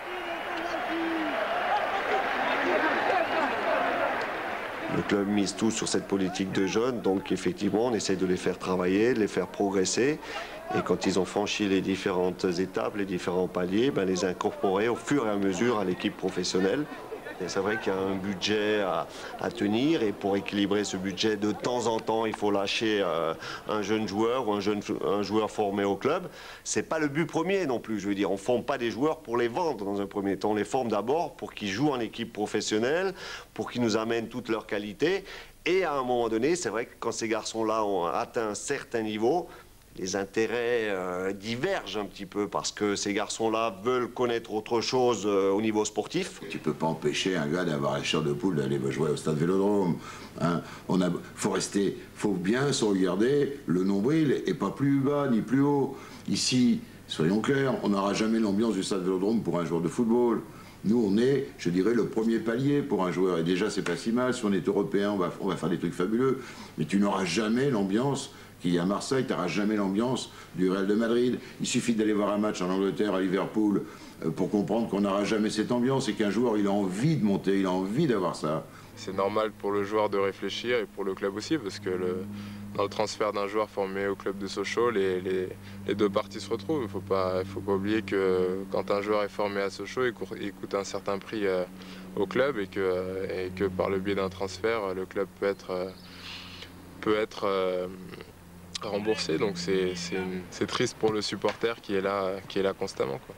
Le club mise tout sur cette politique de jeunes, donc effectivement on essaie de les faire travailler, de les faire progresser et quand ils ont franchi les différentes étapes, les différents paliers, ben, les incorporer au fur et à mesure à l'équipe professionnelle Et c'est vrai qu'il y a un budget à, à tenir et pour équilibrer ce budget, de temps en temps, il faut lâcher euh, un jeune joueur ou un, jeune, un joueur formé au club. C'est pas le but premier non plus, je veux dire. On ne forme pas des joueurs pour les vendre dans un premier temps. On les forme d'abord pour qu'ils jouent en équipe professionnelle, pour qu'ils nous amènent toutes leurs qualités. Et à un moment donné, c'est vrai que quand ces garçons-là ont atteint un certain niveau, les intérêts euh, divergent un petit peu parce que ces garçons-là veulent connaître autre chose euh, au niveau sportif. Tu peux pas empêcher un gars d'avoir la chair de poule d'aller jouer au stade Vélodrome. Hein. On a, faut rester, faut bien se regarder. Le nombril est pas plus bas ni plus haut. Ici, soyons clairs, on n'aura jamais l'ambiance du stade Vélodrome pour un joueur de football. Nous, on est, je dirais, le premier palier pour un joueur. Et déjà, c'est pas si mal. Si on est européen, on va, on va faire des trucs fabuleux. Mais tu n'auras jamais l'ambiance qu'il y a à Marseille. Tu n'auras jamais l'ambiance du Real de Madrid. Il suffit d'aller voir un match en Angleterre, à Liverpool, pour comprendre qu'on n'aura jamais cette ambiance et qu'un joueur, il a envie de monter, il a envie d'avoir ça. C'est normal pour le joueur de réfléchir et pour le club aussi, parce que le, dans le transfert d'un joueur formé au club de Sochaux, les, les, les deux parties se retrouvent. Il ne faut pas, faut pas oublier que quand un joueur est formé à Sochaux, il, coûte, il coûte un certain prix euh, au club et que, euh, et que par le biais d'un transfert, le club peut être, euh, peut être euh, remboursé. Donc c'est triste pour le supporter qui est là, qui est là constamment, quoi.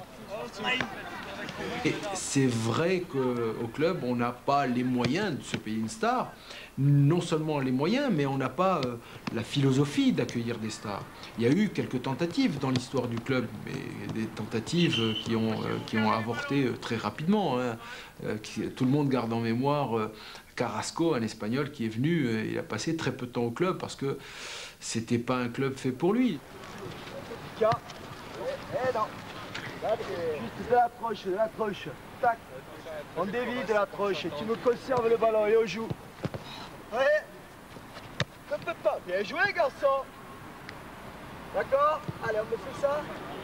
C'est vrai qu'au club, on n'a pas les moyens de se payer une star. Non seulement les moyens, mais on n'a pas euh, la philosophie d'accueillir des stars. Il y a eu quelques tentatives dans l'histoire du club, mais des tentatives qui ont, euh, qui ont avorté très rapidement. Hein. Euh, qui, tout le monde garde en mémoire euh, Carrasco, un Espagnol qui est venu, euh, il a passé très peu de temps au club parce que c'était pas un club fait pour lui. Tiens, eh non. Juste de l'approche, de l'approche. Tac. On dévie de l'approche. Tu me conserves le ballon et on joue. Ouais. Ne peux pas. Bien joué, garçon. D'accord? Allez, on me fait ça.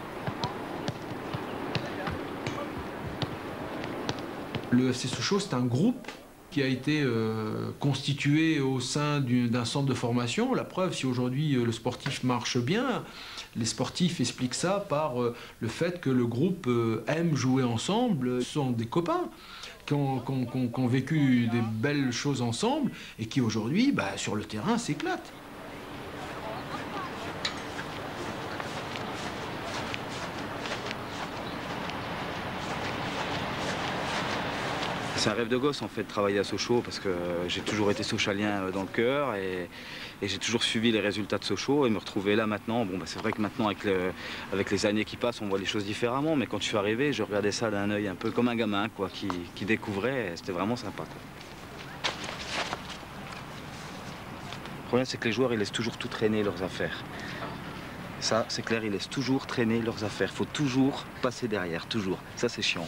Le F C Sochaux, c'est un groupe qui a été euh, constitué au sein d'un centre de formation. La preuve, si aujourd'hui euh, le sportif marche bien, les sportifs expliquent ça par euh, le fait que le groupe euh, aime jouer ensemble, ce sont des copains qui ont, qui ont, qui ont, qui ont vécu des belles choses ensemble et qui aujourd'hui, bah, sur le terrain, s'éclatent. C'est un rêve de gosse en fait de travailler à Sochaux parce que j'ai toujours été sochalien dans le cœur et, et j'ai toujours suivi les résultats de Sochaux et me retrouver là maintenant. Bon, bah, c'est vrai que maintenant avec, le, avec les années qui passent on voit les choses différemment, mais quand je suis arrivé je regardais ça d'un œil un peu comme un gamin quoi, qui, qui découvrait, c'était vraiment sympa, quoi. Le problème c'est que les joueurs ils laissent toujours tout traîner leurs affaires. Ça c'est clair, ils laissent toujours traîner leurs affaires, il faut toujours passer derrière, toujours. Ça c'est chiant.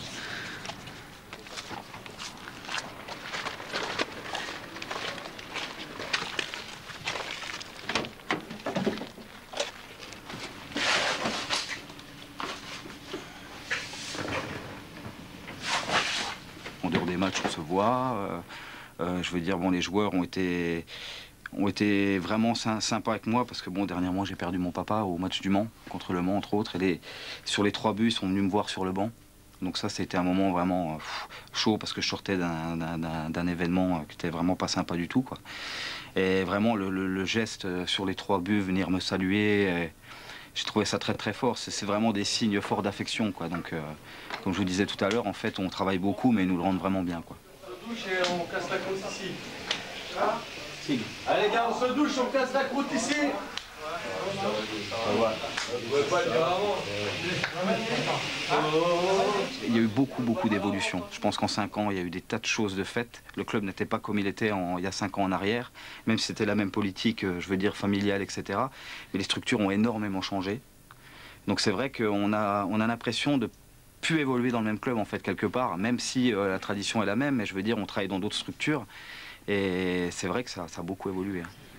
On se voit, euh, euh, je veux dire, bon, les joueurs ont été, ont été vraiment sy sympas avec moi parce que bon, dernièrement j'ai perdu mon papa au match du Mans, contre le Mans entre autres, et les, sur les trois buts ils sont venus me voir sur le banc. Donc ça c'était un moment vraiment pff, chaud parce que je sortais d'un événement qui était vraiment pas sympa du tout, quoi. Et vraiment le, le, le geste sur les trois buts, venir me saluer, j'ai trouvé ça très très fort. C'est vraiment des signes forts d'affection, quoi. Donc, euh, comme je vous disais tout à l'heure, en fait, on travaille beaucoup, mais ils nous le rendent vraiment bien, quoi. On se douche et on casse la croûte ici. Hein? Si. Allez, gars, on se douche, on casse la croûte ici. Il y a eu beaucoup, beaucoup d'évolutions. Je pense qu'en cinq ans, il y a eu des tas de choses de faites. Le club n'était pas comme il était en, il y a cinq ans en arrière, même si c'était la même politique, je veux dire, familiale, et cetera. Mais les structures ont énormément changé. Donc c'est vrai qu'on a, on a l'impression de plus évoluer dans le même club, en fait, quelque part, même si euh, la tradition est la même, mais je veux dire, on travaille dans d'autres structures. Et c'est vrai que ça, ça a beaucoup évolué.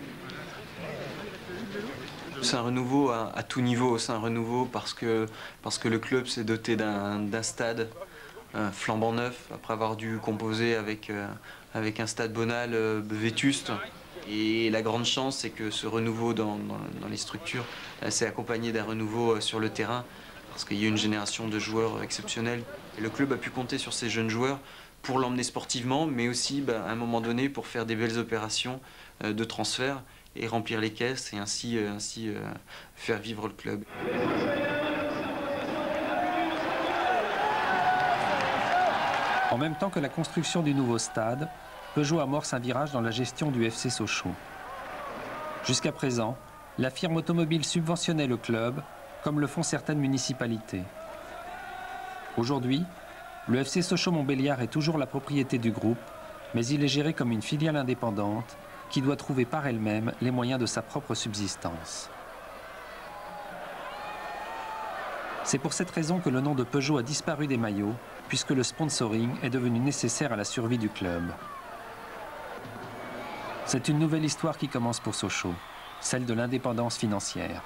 C'est un renouveau à, à tout niveau, c'est un renouveau parce que, parce que le club s'est doté d'un stade euh, flambant neuf, après avoir dû composer avec, euh, avec un stade Bonal euh, vétuste. Et la grande chance, c'est que ce renouveau dans, dans, dans les structures euh, s'est accompagné d'un renouveau euh, sur le terrain, parce qu'il y a une génération de joueurs exceptionnels. Et le club a pu compter sur ces jeunes joueurs pour l'emmener sportivement, mais aussi bah, à un moment donné pour faire des belles opérations euh, de transfert et remplir les caisses et ainsi, euh, ainsi euh, faire vivre le club. En même temps que la construction du nouveau stade, Peugeot amorce un virage dans la gestion du F C Sochaux. Jusqu'à présent, la firme automobile subventionnait le club, comme le font certaines municipalités. Aujourd'hui, le F C Sochaux-Montbéliard est toujours la propriété du groupe, mais il est géré comme une filiale indépendante qui doit trouver par elle-même les moyens de sa propre subsistance. C'est pour cette raison que le nom de Peugeot a disparu des maillots, puisque le sponsoring est devenu nécessaire à la survie du club. C'est une nouvelle histoire qui commence pour Sochaux, celle de l'indépendance financière.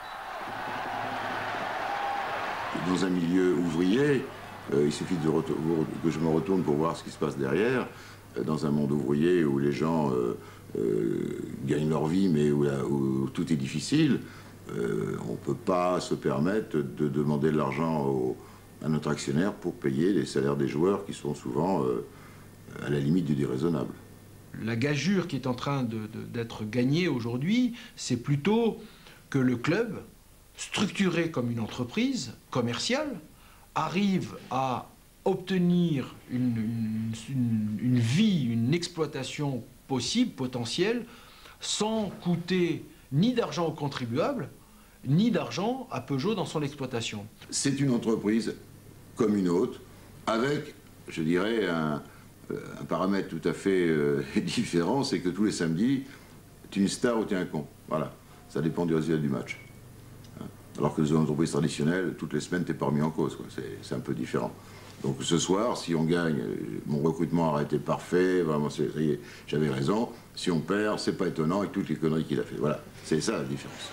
Dans un milieu ouvrier, euh, il suffit de que je me retourne pour voir ce qui se passe derrière. Dans un monde ouvrier où les gens euh, euh, gagnent leur vie, mais où, la, où tout est difficile, euh, on ne peut pas se permettre de demander de l'argent à notre actionnaire pour payer les salaires des joueurs qui sont souvent euh, à la limite du déraisonnable. La gageure qui est en train d'être gagnée aujourd'hui, c'est plutôt que le club, structuré comme une entreprise commerciale, arrive à obtenir une, une, une vie, une exploitation possible, potentielle, sans coûter ni d'argent aux contribuables, ni d'argent à Peugeot dans son exploitation. C'est une entreprise comme une autre, avec, je dirais, un, un paramètre tout à fait euh, différent, c'est que tous les samedis, tu es une star ou tu es un con. Voilà, ça dépend du résultat du match. Alors que dans une entreprise traditionnelle, toutes les semaines, tu n'es pas remis en cause. C'est un peu différent. Donc ce soir, si on gagne, mon recrutement aurait été parfait, vraiment, j'avais raison. Si on perd, c'est pas étonnant avec toutes les conneries qu'il a fait. Voilà, c'est ça la différence.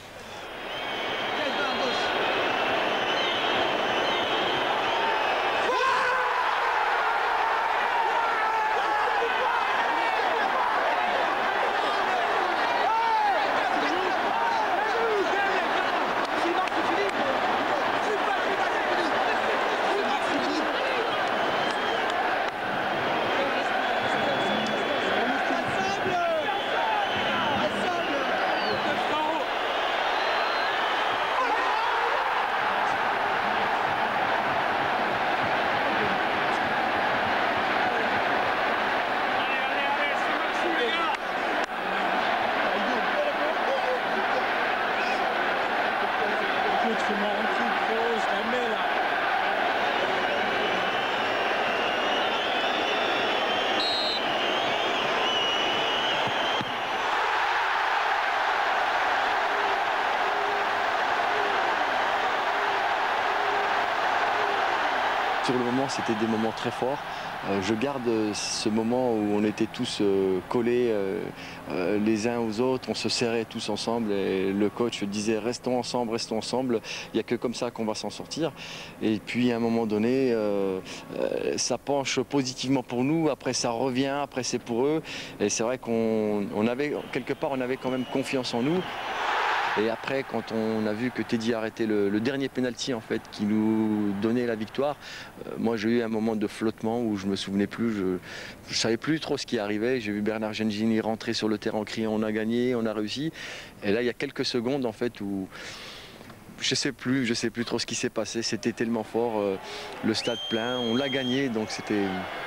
Sur le moment, c'était des moments très forts. Euh, je garde ce moment où on était tous euh, collés euh, euh, les uns aux autres, on se serrait tous ensemble et le coach disait restons ensemble, restons ensemble, il n'y a que comme ça qu'on va s'en sortir. Et puis à un moment donné, euh, euh, ça penche positivement pour nous, après ça revient, après c'est pour eux. Et c'est vrai qu'on on avait, quelque part, on avait quand même confiance en nous. Et après, quand on a vu que Teddy a arrêté le, le dernier penalty en fait, qui nous donnait la victoire, euh, moi j'ai eu un moment de flottement où je me souvenais plus, je ne savais plus trop ce qui arrivait. J'ai vu Bernard Gengini rentrer sur le terrain en criant on a gagné, on a réussi. Et là il y a quelques secondes en fait où je sais plus, je sais plus trop ce qui s'est passé. C'était tellement fort, euh, le stade plein, on l'a gagné, donc c'était.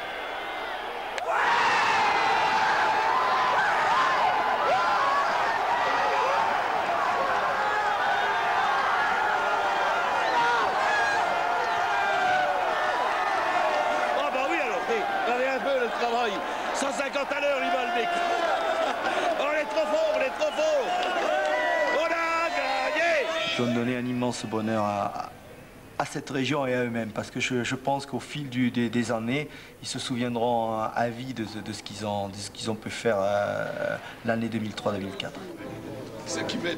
cent cinquante à l'heure, il va le mec. On est trop fort, on est trop fort. On a gagné. Je veux donner un immense bonheur à, à cette région et à eux-mêmes, parce que je, je pense qu'au fil du, des, des années, ils se souviendront à vie de, de ce qu'ils ont, de ce qu'ils ont pu faire euh, l'année deux mille trois deux mille quatre. C'est ça qui m'aide.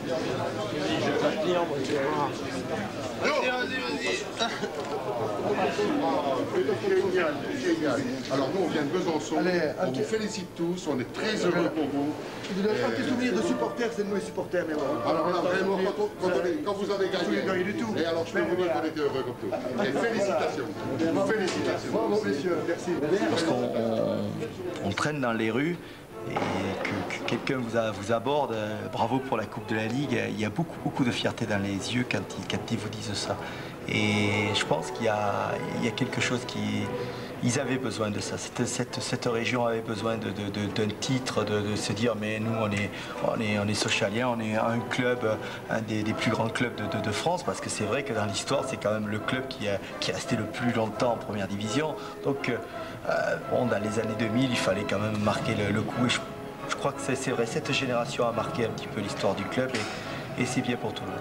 Je vais pas tenir, moi, tu vas voir. Vas-y, vas-y, vas-y. Génial, génial. Alors nous on vient de Besançon, allez, on vous félicite tous, on est très heureux pour vous. Vous avez un petit souvenir de supporters, c'est de nous les supporters, mais bon. Alors là vraiment, quand, on, quand, on est, quand vous avez gagné, rien du tout. Et alors je peux vous dire qu'on était heureux comme tout. Et félicitations, félicitations. Bravo messieurs, merci. Parce qu'on on, on traîne dans les rues et que, que quelqu'un vous, a, vous aborde, euh, bravo pour la Coupe de la Ligue, il y a beaucoup, beaucoup de fierté dans les yeux quand ils, quand ils vous disent ça. Et je pense qu'il y a, il y a quelque chose qui... Ils avaient besoin de ça. Cette, cette, cette région avait besoin de, de, de, d'un titre, de, de se dire mais nous on est, on est, on est socialien, on est un club, un des, des plus grands clubs de, de, de France, parce que c'est vrai que dans l'histoire c'est quand même le club qui, a, qui est resté le plus longtemps en première division. Donc euh, bon, dans les années deux mille, il fallait quand même marquer le, le coup. Et je, je crois que c'est, c'est vrai, cette génération a marqué un petit peu l'histoire du club et, et c'est bien pour tout le monde.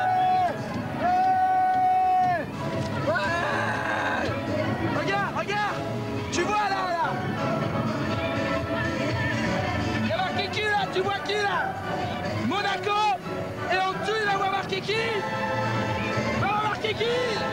Tu vois là, là il y a marqué qui là? Tu vois qui là? Monaco. Et en dessous il a marqué qui? Il a marqué qui?